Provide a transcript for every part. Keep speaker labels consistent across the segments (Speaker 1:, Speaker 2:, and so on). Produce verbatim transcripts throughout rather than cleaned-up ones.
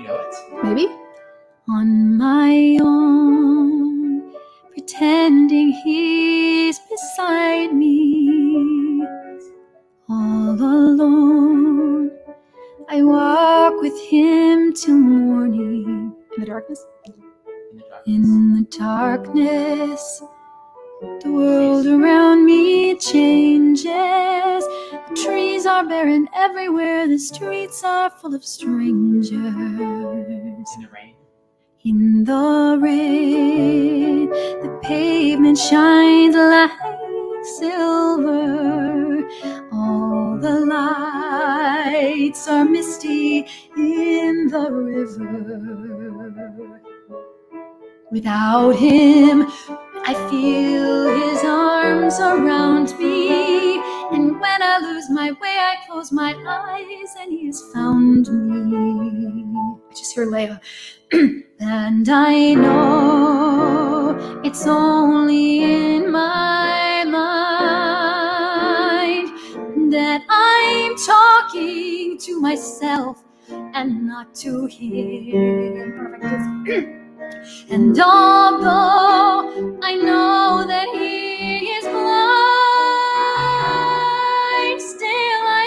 Speaker 1: You know it.
Speaker 2: Maybe. On my own, pretending he's beside me. All alone, I walk with him till morning. In the darkness?
Speaker 1: In the darkness.
Speaker 2: In the darkness, the world around me changes. The trees are barren everywhere. The streets are full of strangers.
Speaker 1: In the rain.
Speaker 2: In the rain, the pavement shines like silver. All the lights are misty in the river. Without him, I feel his arms around me. And when I lose my way, I close my eyes and he has found me. I just hear Leia. And I know it's only in my mind that I'm talking to myself and not to him. Perfect. And although I know that he is blind, still I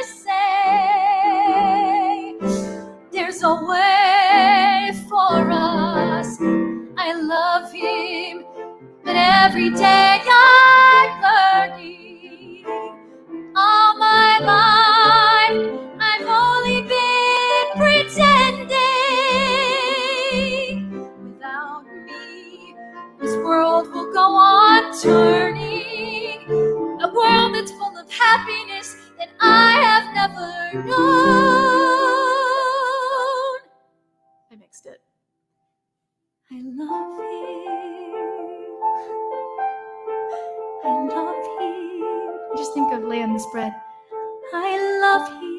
Speaker 2: say there's a way for us. I love him, but every day I'm learning. All my life I've only been pretending. Without me, this world will go on turning. A world that's full of happiness that I have never known. I mixed it. I love you. I love you. Just think of laying this bread. I love you.